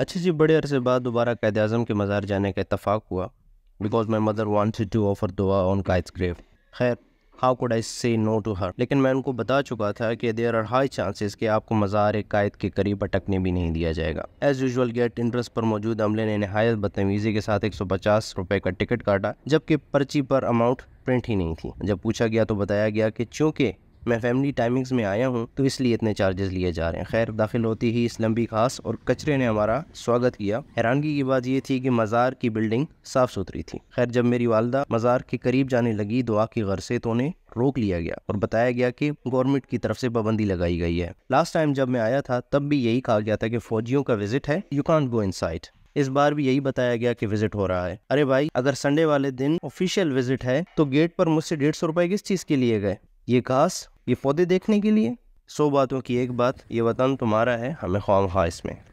अच्छा जी, बड़े अरसे बाद दोबारा कायद आज़म के मज़ार जाने का इत्तफाक हुआ because my mother wanted to offer दुआ ऑन काइड्स ग्रेव। खैर, how could I say no to her, लेकिन मैं उनको बता चुका था कि देयर आर हाई चांसेस कि आपको मज़ार-ए-क़ाइद के करीब अटकने भी नहीं दिया जाएगा। एज यूजुअल गेट इंटरेस्ट पर मौजूद अमले ने नहायत बदतमीज़ी के साथ 150 रुपये का टिकट काटा, जबकि पर्ची पर अमाउंट प्रिंट ही नहीं थी। जब पूछा गया तो बताया गया कि चूँकि मैं फैमिली टाइमिंग्स में आया हूँ तो इसलिए इतने चार्जेस लिए जा रहे हैं। खैर, दाखिल होती ही इस लंबी घास और कचरे ने हमारा स्वागत किया। हैरानगी की बात यह थी कि मज़ार की बिल्डिंग साफ़ सुथरी थी। खैर, जब मेरी वालदा मज़ार के करीब जाने लगी दुआ की गर्ज से तो उन्हें रोक लिया गया और बताया गया कि गवर्नमेंट की तरफ से पाबंदी लगाई गई है। लास्ट टाइम जब मैं आया था तब भी यही कहा गया था कि फौजियों का विजिट है, यू कांट गो इनसाइड। इस बार भी यही बताया गया कि विजिट हो रहा है। अरे भाई, अगर संडे वाले दिन ऑफिशियल विजिट है तो गेट पर मुझसे 150 रुपए किस चीज़ के लिए गए? ये घास, ये पौधे देखने के लिए? 100 बातों की एक बात, ये वतन तुम्हारा है, हमें ख्वाम खा इसमें।